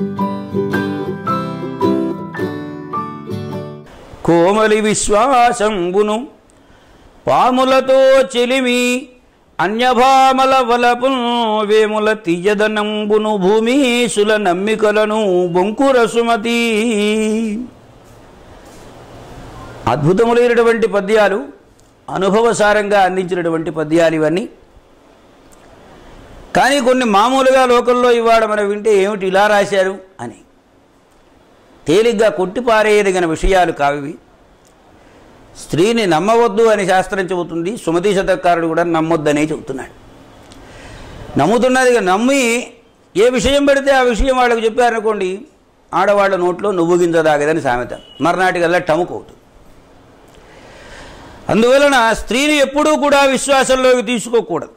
కోమలి విశ్వాసంబును పాములతో చెలిమి అన్యభామల వలపును వేముల తీయదనంబును భూమీసుల నమ్మికలను బొంకురసుమతి. అద్భుతములైనటువంటి పద్యాలు, అనుభవసారంగా అందించినటువంటి పద్యాలు ఇవన్నీ. కానీ కొన్ని మామూలుగా లోకల్లో ఇవాళ మనం వింటే ఏమిటి ఇలా రాశారు అని తేలిగ్గా కొట్టిపారేయదగిన విషయాలు కావివి. స్త్రీని నమ్మవద్దు అని శాస్త్రం చెబుతుంది. సుమతి శతకారుడు కూడా నమ్మొద్దనే చెబుతున్నాడు. నమ్ముతున్నది నమ్మి ఏ విషయం పెడితే ఆ విషయం వాళ్ళకు చెప్పారనుకోండి, ఆడవాళ్ళ నోట్లో నువ్వు గింజ దాగదని సామెత, మర్నాటికల్లా టముకవుతుంది. అందువలన స్త్రీని ఎప్పుడూ కూడా విశ్వాసంలోకి తీసుకోకూడదు.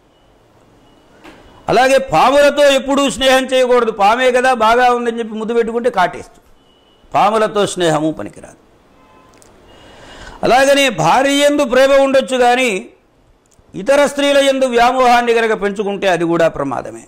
అలాగే పాములతో ఎప్పుడూ స్నేహం చేయకూడదు. పామే కదా బాగా ఉందని చెప్పి ముద్దు పెట్టుకుంటే కాటేస్తుంది. పాములతో స్నేహము పనికిరాదు. అలాగనే భార్య యందు ప్రేమ ఉండొచ్చు, కానీ ఇతర స్త్రీల యందు వ్యామోహాన్ని కనుక పెంచుకుంటే అది కూడా ప్రమాదమే.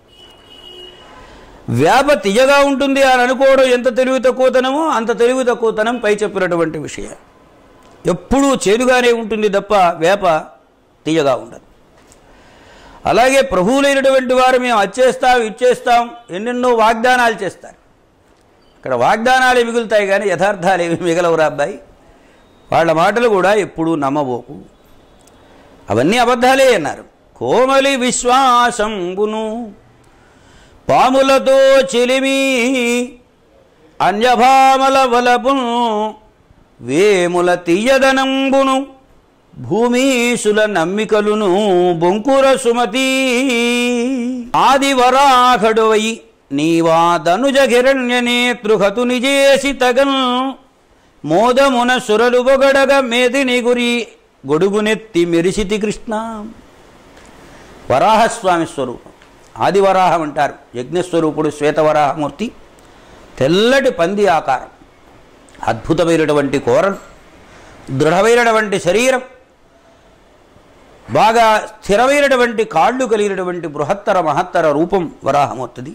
వేప తీయగా ఉంటుంది అని అనుకోవడం ఎంత తెలివి తక్కువతనమో అంత తెలివి తక్కువతనం పై చెప్పినటువంటి విషయం. ఎప్పుడూ చేదుగానే ఉంటుంది తప్ప వేప తీయగా ఉండదు. అలాగే ప్రభువులైనటువంటి వారు మేము అచ్చేస్తాం ఇచ్చేస్తాం ఎన్నెన్నో వాగ్దానాలు చేస్తారు. ఇక్కడ వాగ్దానాలే మిగులుతాయి కానీ యథార్థాలు ఏమి మిగలవురా అబ్బాయి. వాళ్ళ మాటలు కూడా ఎప్పుడూ నమ్మబోకు, అవన్నీ అబద్ధాలే అన్నారు. కోమలి విశ్వాసంబును పాములతో చెలిమి అన్యభామల వలపును వేముల తీయదనంబును భూమీసుల నమ్మికలును బొంకుర సుమతి. ఆదివరాఘడువై నీవా ధనుజ హిరణ్యనేతృహతు నిజేసి తగన్ మోదమున సురలు బొగడగ మేదిని గురి గొడుగునెత్తి మెరిసితి కృష్ణ. వరాహస్వామి స్వరూపం ఆదివరాహం అంటారు. యజ్ఞస్వరూపుడు శ్వేతవరాహమూర్తి, తెల్లటి పంది ఆకారం, అద్భుతమైనటువంటి కోరలు, దృఢమైనటువంటి శరీరం, బాగా స్థిరమైనటువంటి కాళ్ళు కలిగినటువంటి బృహత్తర మహత్తర రూపం వరాహమూర్తిది.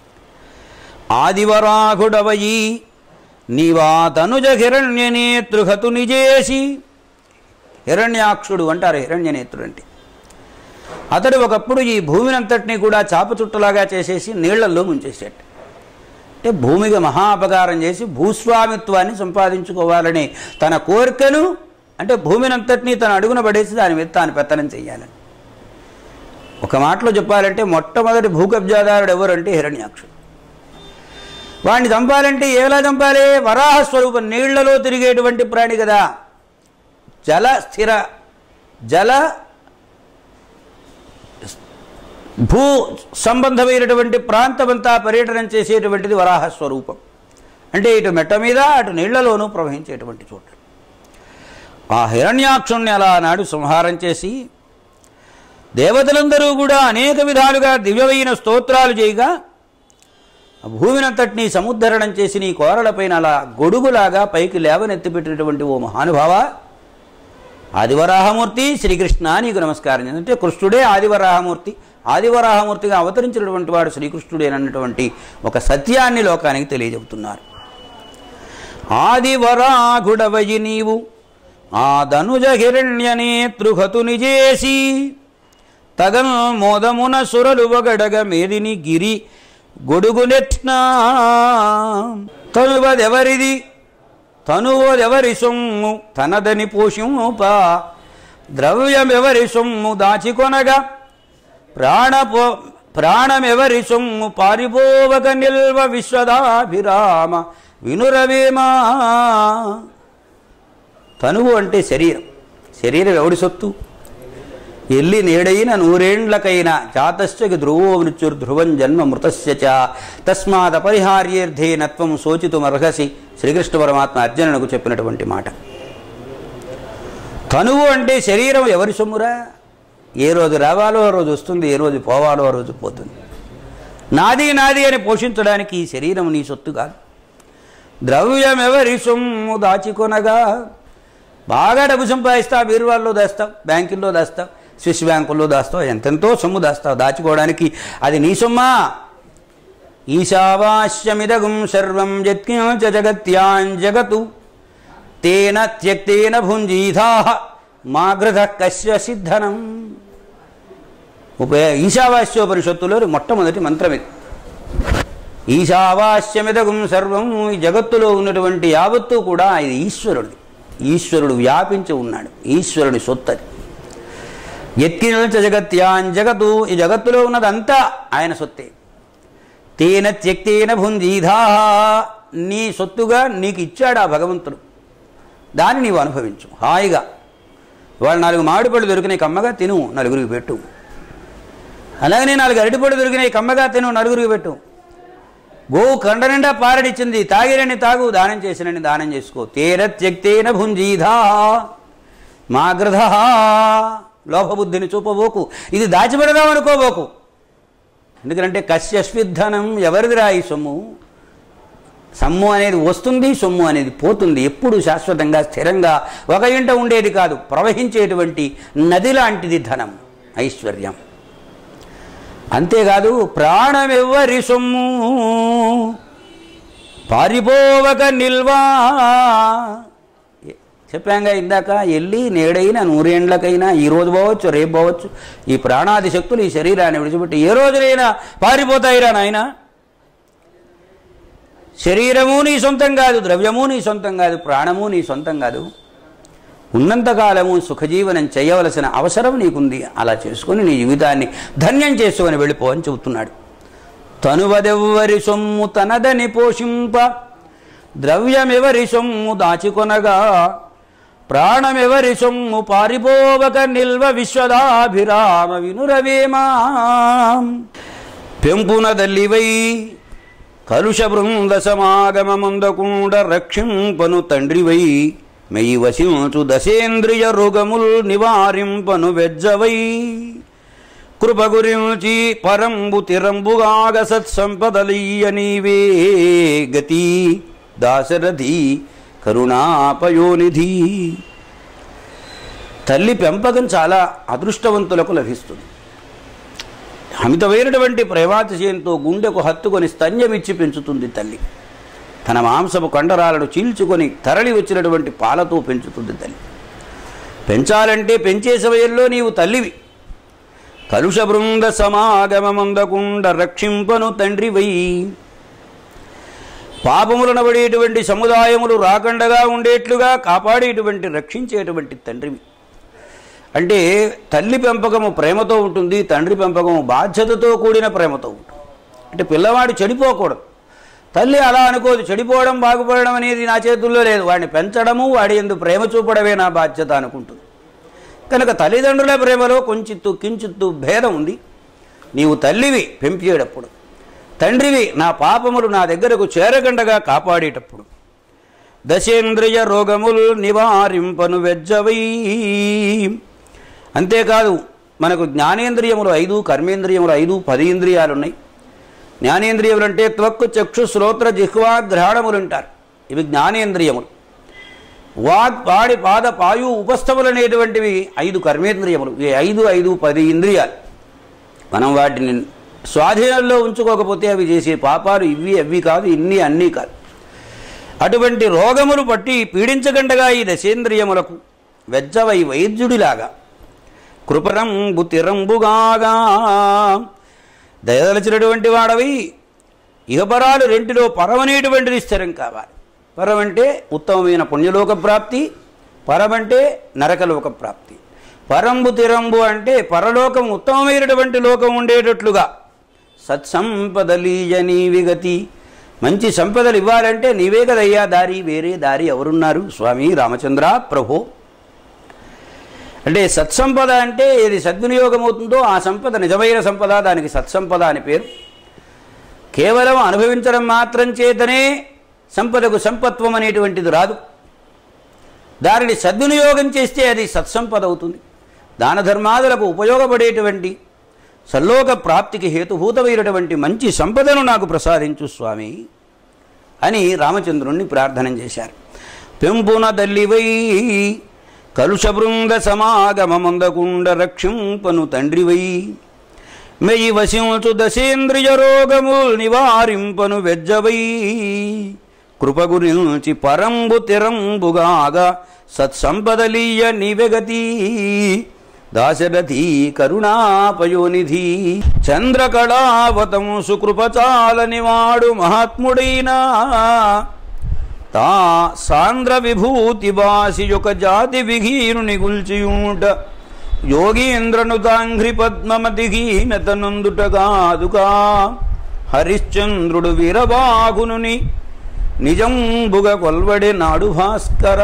ఆదివరాఘుడవయి నీవా తనుజ హిరణ్యనేతృహతు నిజేసి. హిరణ్యాక్షుడు అంటారు హిరణ్యనేత్రుడు అంటే. అతడు ఒకప్పుడు ఈ భూమినంతటినీ కూడా చాపచుట్టలాగా చేసేసి నీళ్లలో ముంచేసాడు. అంటే భూమికి మహా అపకారం చేసి భూస్వామిత్వాన్ని సంపాదించుకోవాలని తన కోరికను, అంటే భూమినంతటినీ తన అడుగున పడేసి దాని మీద తాను పెత్తనం చెయ్యాలని. ఒక మాటలో చెప్పాలంటే మొట్టమొదటి భూకబ్జాదారుడు ఎవరంటే హిరణ్యాక్షుడు. వాడిని చంపాలంటే ఎలా చంపాలి? వరాహస్వరూపం, నీళ్లలో తిరిగేటువంటి ప్రాణి కదా. జల స్థిర జల భూ సంబంధమైనటువంటి ప్రాంతమంతా పర్యటన చేసేటువంటిది వరాహస్వరూపం. అంటే ఇటు మెట్ట మీద అటు నీళ్లలోనూ ప్రవహించేటువంటి చోట. ఆ హిరణ్యాక్షుణ్ణి అలా నాడు సంహారం చేసి దేవతలందరూ కూడా అనేక విధాలుగా దివ్యమైన స్తోత్రాలు చేయగా భూమినంతటినీ సముద్ధరణం చేసి నీ కోరలపైన అలా గొడుగులాగా పైకి లేవనెత్తిపెట్టినటువంటి ఓ మహానుభావ ఆదివరాహమూర్తి శ్రీకృష్ణ నీకు నమస్కారం. అంటే కృష్ణుడే ఆదివరాహమూర్తి, ఆదివరాహమూర్తిగా అవతరించినటువంటి వాడు శ్రీకృష్ణుడేనన్నటువంటి ఒక సత్యాన్ని లోకానికి తెలియజెబుతున్నారు. ఆదివరాఘుడవయి నీవు ఆ ధనుజ హిరణ్యనేతృహతు నిజేసి తగన్ మోదమున సురలు వగడగ మేదిని గిరి గొడుగునెట్నా. తనువదెవరిది తనువదెవరి సొమ్ము తనదని పోషింప ద్రవ్యమెవరి సొమ్ము దాచికొనగా ప్రాణమెవరి సొమ్ము పారిపోవక నిల్వ విశ్వదాభిరామ వినురవేమా. తనువు అంటే శరీరం. శరీరం ఎవడి సొత్తు? ఎల్లి నేడైన నూరేండ్లకైనా జాతశ్చ ధ్రువో మృత్యుర్ధ్రువం జన్మ మృతస్య చ తస్మాత్ అపరిహార్యేర్థే నత్వం శోచితుమర్హసి. శ్రీకృష్ణ పరమాత్మ అర్జునునకు చెప్పినటువంటి మాట. తనువు అంటే శరీరం ఎవరి సొమ్మురా? ఏ రోజు రావాలో ఆ రోజు వస్తుంది, ఏ రోజు పోవాలో ఆ రోజు పోతుంది. నాది నాది అని పోషించడానికి ఈ శరీరం నీ సొత్తు కాదు. ద్రవ్యం ఎవరి సొమ్ము దాచికొనగా. బాగా డబ్బు సంపాదిస్తావు, బీరువాల్లో దాస్తావు, బ్యాంకుల్లో దాస్తావు, స్విస్ బ్యాంకుల్లో దాస్తావు, ఎంతెంతో సొమ్ము దాస్తావు. దాచుకోవడానికి అది నీ సొమ్మా? ఈశావాస్యమిదగుం సర్వం యత్కించ జగత్యాం తేన త్యక్తేన భుంజీధాః మా గృధః కస్య సిద్ధనం. ఈశావాస్యోపనిషత్తులో మొట్టమొదటి మంత్రం ఇది. ఈశావాస్యమిదగుం సర్వం, ఈ జగత్తులో ఉన్నటువంటి యావత్తు కూడా ఇది ఈశ్వరుడిది. ఈశ్వరుడు వ్యాపించి ఉన్నాడు, ఈశ్వరుని సొత్తది. యత్కించ జగత్యాం ఈ జగత్తులో ఉన్నదంతా ఆయన సొత్తే. తేన త్యక్తేన భుంజీధాః, నీ సొత్తుగా నీకు ఇచ్చాడు ఆ భగవంతుడు, దాన్ని నీవు అనుభవించు హాయిగా. వాళ్ళు 4 మామిడిపళ్ళు దొరికినాయి, కమ్మగా తిను, నలుగురికి పెట్టు. అలాగనే 4 అరటిపళ్ళు దొరికినాయి, కమ్మగా తిను, నలుగురికి పెట్టు. గోవు కండ నిండా పారడిచ్చింది, తాగిరని తాగు, దానం చేసినని దానం చేసుకో. తేన త్యక్తేన భుంజీధాః మా గృధః, లోభబుద్ధిని చూపబోకు, ఇది దాచిపెడదాం అనుకోబోకు. ఎందుకంటే కస్యస్విద్ధనం, ఎవరిదిరా ఈ సొమ్ము? సొమ్ము అనేది వస్తుంది, సొమ్ము అనేది పోతుంది. ఎప్పుడు శాశ్వతంగా స్థిరంగా ఒక ఇంట ఉండేది కాదు, ప్రవహించేటువంటి నది లాంటిది ధనం, ఐశ్వర్యం. అంతేకాదు ప్రాణమెవ్వరి సొమ్ము పారిపోవక నిల్వా. చెప్పాంగా ఇందాక, వెళ్ళి నేడైనా 100 ఏండ్లకైనా, ఈరోజు పోవచ్చు, రేపు పోవచ్చు, ఈ ప్రాణాది శక్తులు ఈ శరీరాన్ని విడిచిపెట్టి ఏ రోజునైనా పారిపోతాయిరా నాయన. శరీరము నీ సొంతం కాదు, ద్రవ్యము నీ సొంతం కాదు, ప్రాణము నీ సొంతం కాదు. ఉన్నంతకాలము సుఖజీవనం చేయవలసిన అవసరం నీకుంది. అలా చేసుకుని నీ జీవితాన్ని ధన్యం చేసుకొని వెళ్ళిపో అని చెబుతున్నాడు. తనువదెవ్వరి సొమ్ము తనదని పోషింప, ద్రవ్యమెవరి సొమ్ము దాచికొనగా, ప్రాణమెవరి సొమ్ము పారిపోవక నిల్వ, విశ్వదాభిరామ వినురవేమా. పెంపునదల్లివై కలుష బృంద సమాగమముందకుండ రక్షింపను తండ్రివై, మెయి వసించు దశేంద్రియ రోగముల్ నివారింపను వెజ్జవై, కృప గురించి పరంబు తిరంబుగాగ సత్సంపదలీయ నీవే గతి, దాశరథి కరుణాపయోనిధి. తల్లి పెంపకం చాలా అదృష్టవంతులకు లభిస్తుంది. అమితమైనటువంటి ప్రేమాతిశయంతో గుండెకు హత్తుకొని స్తన్యమిచ్చి పెంచుతుంది తల్లి. తన మాంసపు కండరాలను చీల్చుకొని తరలి వచ్చినటువంటి పాలతో పెంచుతుంది తల్లి. పెంచాలంటే పెంచే సమయంలో నీవు తల్లివి. కలుష బృంద సమాగమమందకుండ రక్షింపను తండ్రివై, పాపములనబడేటువంటి సముదాయములు రాకండగా ఉండేట్లుగా కాపాడేటువంటి రక్షించేటువంటి తండ్రివి. అంటే తల్లి పెంపకము ప్రేమతో ఉంటుంది, తండ్రి పెంపకము బాధ్యతతో కూడిన ప్రేమతో ఉంటుంది. అంటే పిల్లవాడు చెడిపోకూడదు. తల్లి అలా అనుకోదు, చెడిపోవడం బాగుపడడం అనేది నా చేతుల్లో లేదు, వాడిని పెంచడము వాడి యందు ప్రేమ చూపడమే నా బాధ్యత అనుకుంటుంది. కనుక తల్లిదండ్రుల ప్రేమలో కొంచెత్తు కించిత్తు భేదం ఉంది. నీవు తల్లివి పెంపేటప్పుడు, తండ్రివి నా పాపములు నా దగ్గరకు చేరగండగా కాపాడేటప్పుడు. దశేంద్రియ రోగములు నివారింపను వెజ్జవై. అంతేకాదు మనకు జ్ఞానేంద్రియములు 5, కర్మేంద్రియములు 5, 10 ఇంద్రియాలు ఉన్నాయి. జ్ఞానేంద్రియములు అంటే త్వక్కు, చక్షు, శ్రోత్ర, జిహ్వా, గ్రహణములు అంటారు. ఇవి జ్ఞానేంద్రియములు. వాక్, పాడి, పాద, పాయు, ఉపస్థములు అనేటువంటివి 5 కర్మేంద్రియములు. ఈ 5, 5, 10 ఇంద్రియాలు. మనం వాటిని స్వాధీనంలో ఉంచుకోకపోతే అవి చేసే పాపాలు ఇవి అవి కాదు, ఇన్ని అన్నీ కాదు. అటువంటి రోగములు పట్టి పీడించగండగా ఈ దశేంద్రియములకు వెజ్జవై వైద్యుడిలాగా కృపరంబు తిరంబుగాగా దయదలచినటువంటి వాడవి ఇహపరాలు రెంటిలో పరమనేటువంటిది స్థిరం కావాలి. పరమంటే ఉత్తమమైన పుణ్యలోక ప్రాప్తి, పరమంటే నరకలోక ప్రాప్తి. పరంబు తిరంబు అంటే పరలోకం ఉత్తమమైనటువంటి లోకం ఉండేటట్లుగా సత్సంపదలీయ నీవి గతి. మంచి సంపదలు ఇవ్వాలంటే నీవే కదయ్యా దారి, వేరే దారి ఎవరున్నారు స్వామి రామచంద్ర ప్రభో. అంటే సత్సంపద అంటే ఏది సద్వినియోగం అవుతుందో ఆ సంపద నిజమైన సంపద, దానికి సత్సంపద అని పేరు. కేవలం అనుభవించడం మాత్రం చేతనే సంపదకు సంపత్వం అనేటువంటిది రాదు. దానిని సద్వినియోగం చేస్తే అది సత్సంపద అవుతుంది. దాన ధర్మాదులకు ఉపయోగపడేటువంటి సల్లోక ప్రాప్తికి హేతుభూతమైనటువంటి మంచి సంపదను నాకు ప్రసాదించు స్వామి అని రామచంద్రుణ్ణి ప్రార్థన చేశారు. పెంపున దల్లివై కలుష బృంద సమాగమమందకుండ రక్షింపను తండ్రివై, మెయి వశించు దశేంద్రియ రోగముల్ నివారింపను వెజ్జవై కృపగురించి పరంబు తిరంబుగాగా సత్సంపదలీయ నివెగతి దాశరథి కరుణాపయోనిధి చంద్రకళావతం సుకృపచాలనివాడు మహాత్ముడైనా తా సాంద్ర విభూతి బాసి యొక్క జాతి విహీనుని గుల్చియుంట యోగీంద్రను తాంఘ్రి పద్మమతిహీనతనందుటగాదుగా హరిశ్చంద్రుడు వీరబాగునుని నిజంబుగ కొల్వడే నాడు భాస్కర.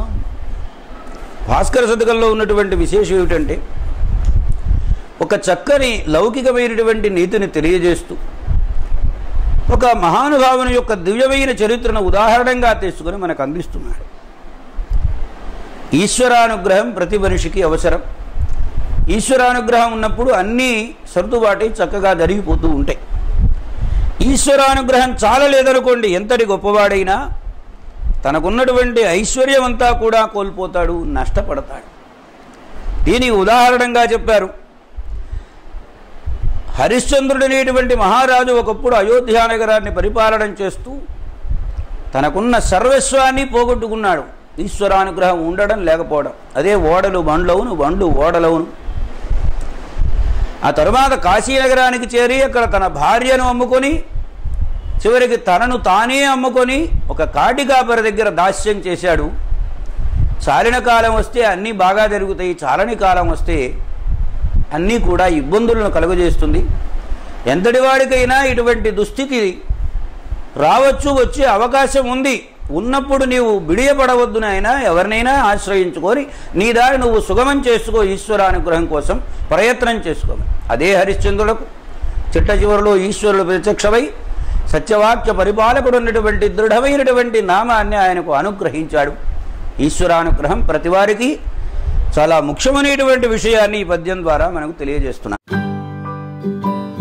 భాస్కర శతకంలో ఉన్నటువంటి విశేషం ఏమిటంటే ఒక చక్కని లౌకికమైనటువంటి నీతిని తెలియజేస్తూ ఒక మహానుభావుని యొక్క దివ్యమైన చరిత్రను ఉదాహరణంగా తీసుకుని మనకు అందిస్తున్నాడు. ఈశ్వరానుగ్రహం ప్రతి మనిషికి అవసరం. ఈశ్వరానుగ్రహం ఉన్నప్పుడు అన్నీ సర్దుబాటు చక్కగా జరిగిపోతూ ఉంటాయి. ఈశ్వరానుగ్రహం చాలలేదనుకోండి, ఎంతటి గొప్పవాడైనా తనకున్నటువంటి ఐశ్వర్యం అంతా కూడా కోల్పోతాడు, నష్టపడతాడు. దీనికి ఉదాహరణంగా చెప్పారు. హరిశ్చంద్రుడు అనేటువంటి మహారాజు ఒకప్పుడు అయోధ్య నగరాన్ని పరిపాలన చేస్తూ తనకున్న సర్వస్వాన్ని పోగొట్టుకున్నాడు. ఈశ్వరానుగ్రహం ఉండడం లేకపోవడం. అదే ఓడలు బండ్లవును, బండ్లు ఓడలవును. ఆ తరువాత కాశీనగరానికి చేరి అక్కడ తన భార్యను అమ్ముకొని చివరికి తనను తానే అమ్ముకొని ఒక కాటికాపరి దగ్గర దాస్యం చేశాడు. చాలిన కాలం వస్తే అన్నీ బాగా జరుగుతాయి, చాలని కాలం వస్తే అన్నీ కూడా ఇబ్బందులను కలుగజేస్తుంది. ఎంతటి వాడికైనా ఇటువంటి దుస్థితి రావచ్చు, వచ్చే అవకాశం ఉంది. ఉన్నప్పుడు నీవు బిడియపడవద్దు నాయనా, ఎవరినైనా ఆశ్రయించుకొని నీ దారి నువ్వు సుగమం చేసుకో, ఈశ్వరానుగ్రహం కోసం ప్రయత్నం చేసుకో. అదే హరిశ్చంద్రులకు చిట్ట చివరిలో ఈశ్వరుడు ప్రత్యక్షమై సత్యవాక్య పరిపాలకుడు ఉన్నటువంటి దృఢమైనటువంటి నామాన్ని ఆయనకు అనుగ్రహించాడు. ఈశ్వరానుగ్రహం ప్రతివారికి చాలా ముఖ్యమైనటువంటి విషయాన్ని ఈ పద్యం ద్వారా మనకు తెలియజేస్తున్నాడు.